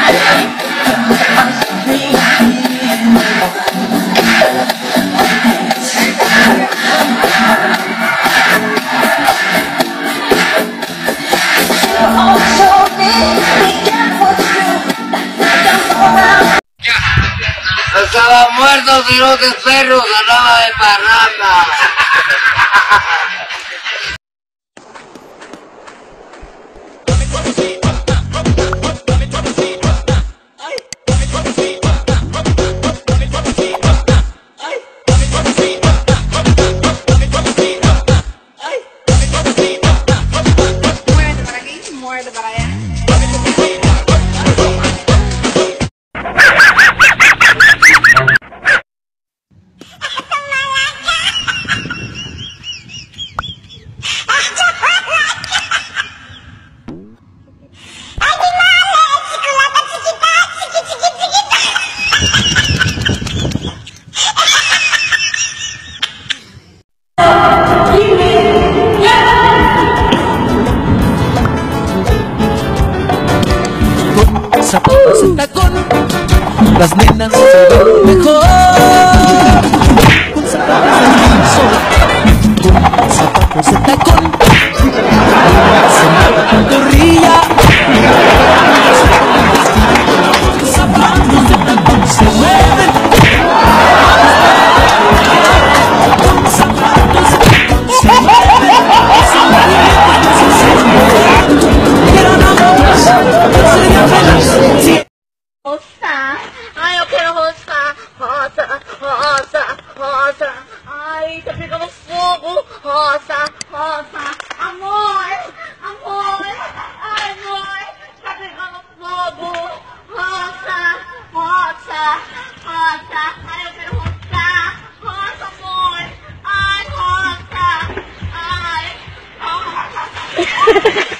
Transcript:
Estaba muerto, sino de perro, ganaba de parranda. Muérdete para aquí, muérdete para allá. Zapatos en tacón, las nenas se ven mejor. Con zapatos de piso, con zapatos en tacón, se mata con gorrilla. Los zapatos de tacón se mueven. Con zapatos de tacón se mueven. Ay, yo quiero rosa, rosa, rosa, rosa. Ay, te pegando fogo, rosa, rosa. Amor, amor, ai, amor, tá pegando fogo. Rosa, rosa, rosa. Ai, eu quero rosa, rosa, amor. Ai, rosa, ai, rosa.